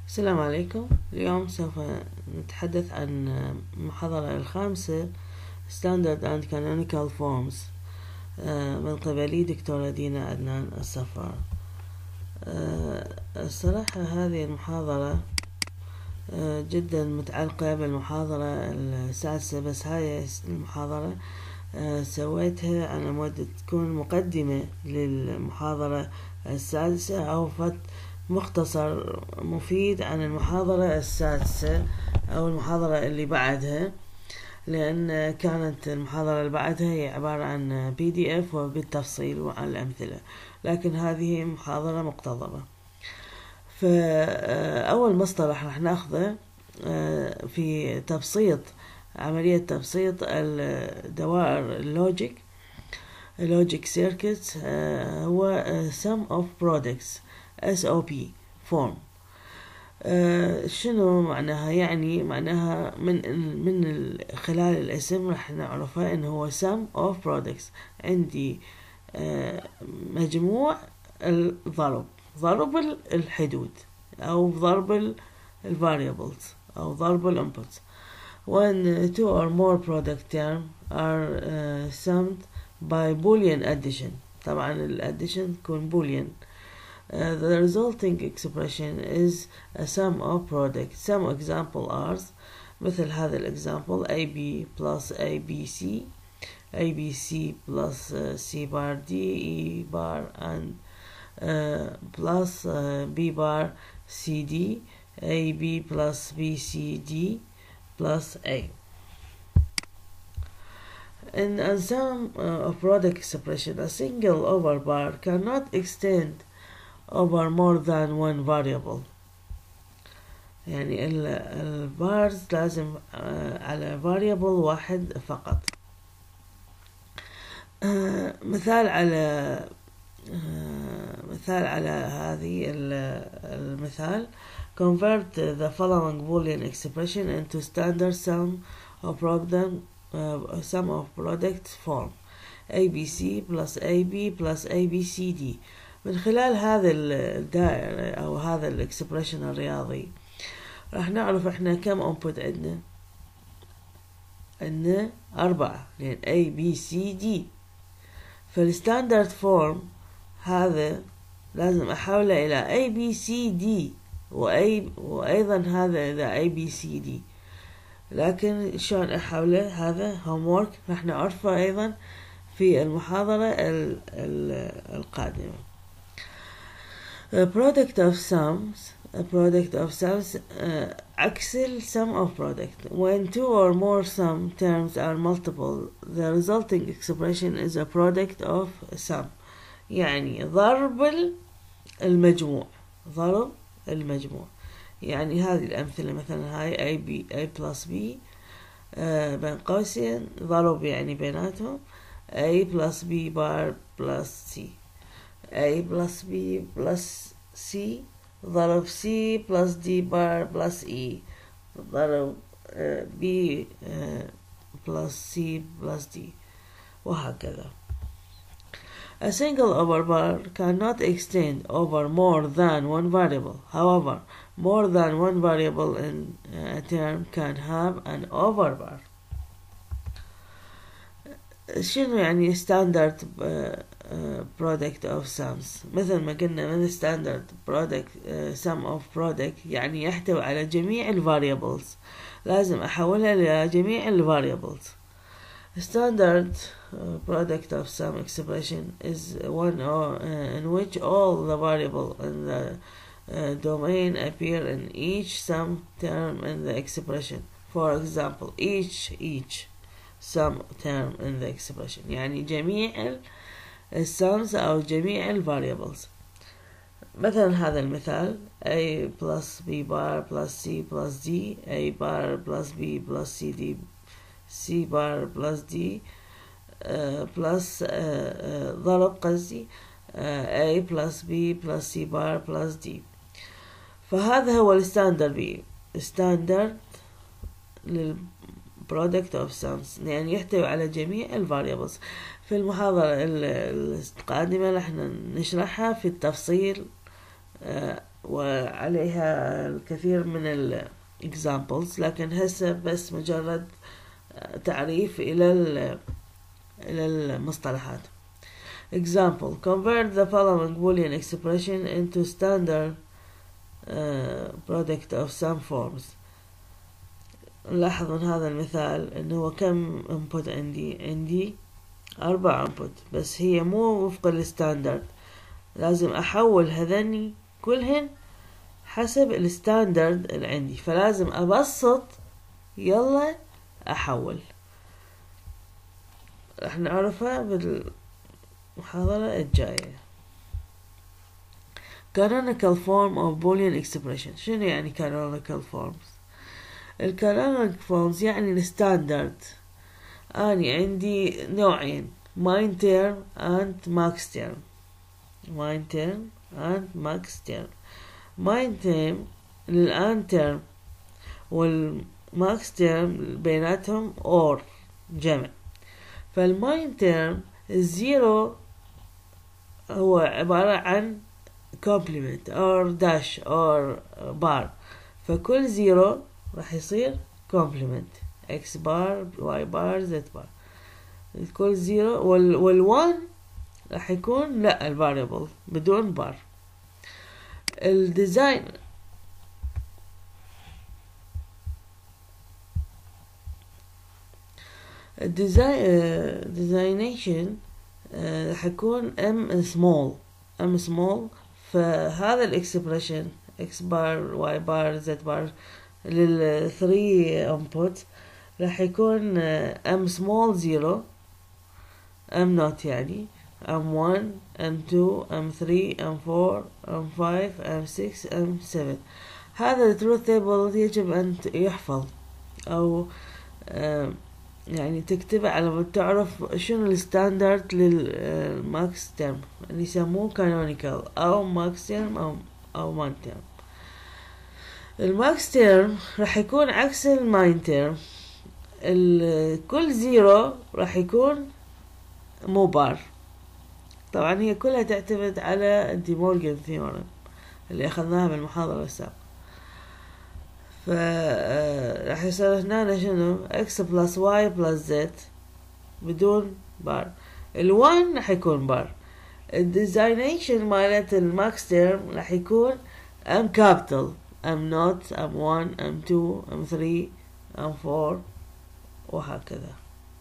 السلام عليكم. اليوم سوف نتحدث عن المحاضرة الخامسة Standard and Canonical Forms من قبلي دكتورة دينا عدنان الصفار. الصراحة هذه المحاضرة جدا متعلقة بالمحاضرة السادسة، بس هاي المحاضرة سويتها على مود تكون مقدمة للمحاضرة السادسة أو مختصر مفيد عن المحاضرة السادسة أو المحاضرة اللي بعدها، لأن كانت المحاضرة اللي بعدها هي عبارة عن PDF وبالتفصيل وعن الأمثلة، لكن هذه محاضرة مقتضبة. فأول مصطلح رح ناخذه في تبسيط عملية تبسيط الدوائر اللوجيك سيركتس هو sum of products SOP form. شنو معناها؟ يعني معناها من خلال الاسم رح نعرفها انه هو sum of products. عندي مجموع ضرب الحدود او ضرب variables او ضرب inputs. When two or more product terms are summed by Boolean addition. طبعا الاديشن تكون Boolean. The resulting expression is a sum of products. Some example are مثل هذا الexample AB plus ABC, ABC plus C bar D, E bar and plus B bar CD, AB plus BCD plus A. In a sum of product expression, a single overbar cannot extend over more than one variable. يعني البارز لازم على variable واحد فقط. مثال على هذه المثال: convert the following Boolean expression into standard sum of product form ABC plus AB plus ABCD. من خلال هذا الدائرة أو هذا الإكسبريشن الرياضي راح نعرف إحنا كم أنبوت عندنا 4، لأن A B C D. فالستاندرد فورم هذا لازم أحوله إلى A B C D وأيضا هذا إلى A B C D. لكن شلون أحوله؟ هذا homework راح نعرفه أيضا في المحاضرة القادمة. A product of sums عكس sum of product. When two or more sum terms are multiple, the resulting expression is a product of sum. يعني ضرب المجموع. يعني هذه الأمثلة مثلا هاي A plus B بين قوسين ضرب يعني بيناتهم A plus B bar plus C. A plus B plus C ضرب C plus D bar plus E ضرب B plus C plus D وهكذا. A single overbar cannot extend over more than one variable. However, more than one variable in a term can have an overbar. شنو يعني standard product of sums؟ مثل ما قلنا من standard product sum of product يعني يحتوي على جميع variables، لازم أحولها لجميع variables. Standard product of sum expression is one in which all the variables in the domain appear in each sum term in the expression. For example, each sum term in the expression يعني جميع السامز أو جميع variables. مثلا هذا المثال A plus B bar plus C plus D, A bar plus B plus CD, C bar plus D plus ضرب قصدي A plus B plus C bar plus D. فهذا هو الستاندرد للبرودكت اوف سامز، يعني يحتوي على جميع الفاريبلز. في المحاضرة القادمة رح نشرحها في التفصيل عليها الكثير من ال examples، لكن هسه بس مجرد تعريف إلى المصطلحات. Example: convert the following Boolean expression into standard product of some forms. نلاحظ من هذا المثال انه كم input عندي 4 input، بس هي مو وفق الستاندرد، لازم احول هذني كلهن حسب الستاندرد اللي عندي، فلازم ابسط. يلا احول، راح نعرفها بالمحاضرة الجاية. canonical form of Boolean expression. شنو يعني canonical forms؟ الcanonical forms يعني الستاندرد. أنا عندي نوعين: min term and max term. min term and max term. min term للآن term والmax term بيناتهم or جمع. فالمين term الزيرو هو عبارة عن complement or dash or bar، فكل زيرو راح يصير complement x bar y bar z bar. كل زيرو والوان راح يكون لا الفاريبل بدون بار. الديزاين ديزاينيشن راح يكون m small. فهذا الاكسبريشن x بار y بار z بار لل3 input راح يكون m small 0 m not يعني m1 m2 m3 m4 m5 m6 m7. هذا التروث تيبل يجب أن يحفظ أو يعني تكتبه على ما تعرف شنو الستاندرد للماكس تيرم اللي يسموه كانونيكال أو ماكس تيرم أو مان تيرم. الماكس تيرم راح يكون عكس الماين تيرم، كل زيرو راح يكون مو بار. طبعا هي كلها تعتمد على دي مورغان ثيورم اللي أخذناها بالمحاضرة السابقة. راح يصير هنا شنو x بلس y بلس z بدون بار. ال1 راح يكون بار. الديزاينيشن مالت الماكس تيرم راح يكون m capital m not m1 m2 m3 m4 وهكذا.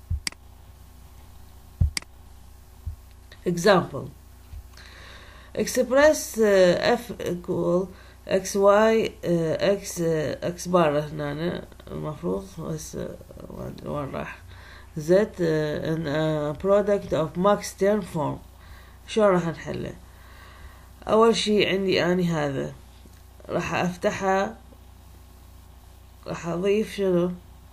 Example: express f equal xy x بار هنا المفروض بس وين راح z in a product of max term form. شو راح نحله؟ أول شي عندي أني هذا راح أفتحها، راح أضيف شنو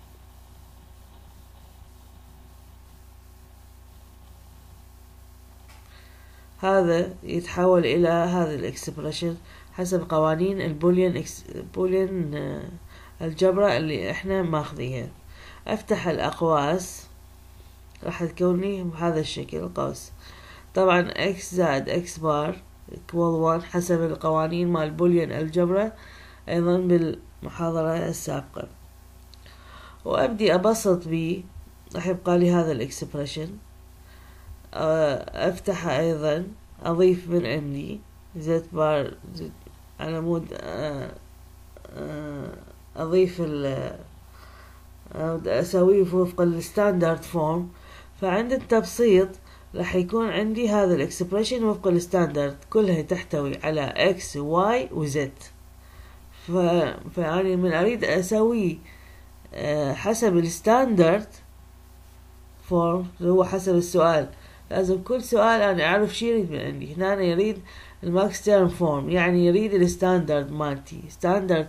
هذا يتحول إلى هذا الإكسبريشن حسب قوانين البوليان الجبرة اللي احنا ماخذيها. افتح الأقواس راح تكون لي بهذا الشكل القوس. طبعا x زائد x بار equal 1 حسب القوانين مال بوليان الجبرة أيضا بالمحاضرة السابقة. وأبدي أبسط بيه، راح يبقى لي هذا الإكسبريشن. أفتحها أيضا، أضيف من عندي زد بار على مود أضيف أسويه وفق الستاندرد فورم. فعند التبسيط راح يكون عندي هذا الإكسبريشن وفق الستاندرد كلها تحتوي على x y و z. فأنا من أريد أسوي حسب الستاندرد فورم اللي هو حسب السؤال، لازم كل سؤال أنا أعرف شي يريد من عندي. هنا أنا يريد الماكس تيرم فورم، يعني يريد الستاندرد مالتي، ستاندرد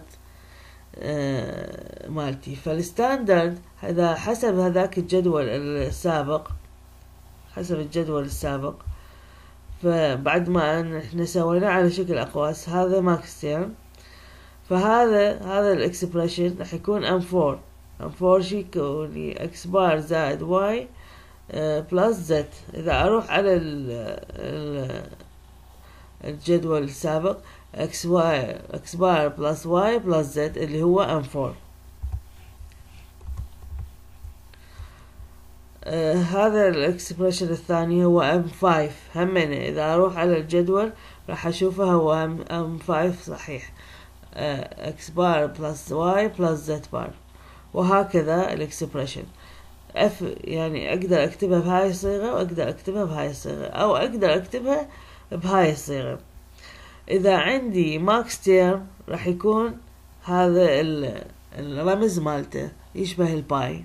مالتي. فالستاندرد هذا حسب هذاك الجدول السابق، حسب الجدول السابق. فبعد ما احنا سويناه على شكل أقواس، هذا ماكس تيرم. فهذا الإكسبريشن راح يكون M4 شي يكون x بار زائد y بلس z. إذا أروح على الجدول السابق x بار بلس y بلس z اللي هو m4. هذا الاكسبريشن الثاني هو m5. همنا اذا اروح على الجدول راح اشوفه هو m5 صحيح. x بار بلس y بلس z بار، وهكذا الاكسبريشن. f يعني اقدر اكتبها بهاي الصيغة واقدر اكتبها بهاي الصيغة، او اقدر اكتبها بهاي الصيغة. اذا عندي ماكس تيرم راح يكون هذا الرمز مالته يشبه الباي.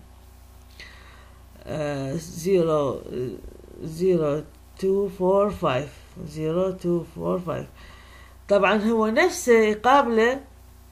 0.245 طبعا هو نفسه يقابله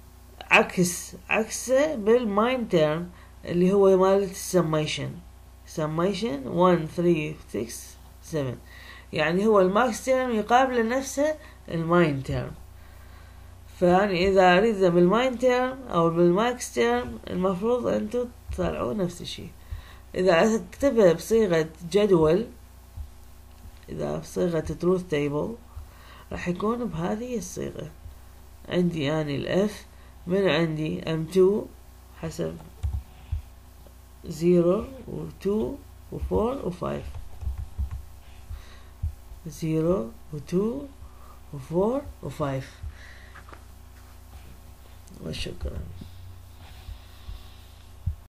عكسه بالماين تيرم اللي هو مالت السميشن 1 3 6 7. يعني هو الماكس تيرم يقابله نفسه الماين تيرم. فيعني اذا اريد بالماين تيرم او بالماكس تيرم المفروض انتو تطلعوا نفس الشيء. اذا اكتبها بصيغة جدول، اذا بصيغة تروث تيبل راح يكون بهذه الصيغة. عندي اني الاف من عندي m2 حسب 0 و2 و4 و5 0 و2 و4 و5. وشكرا.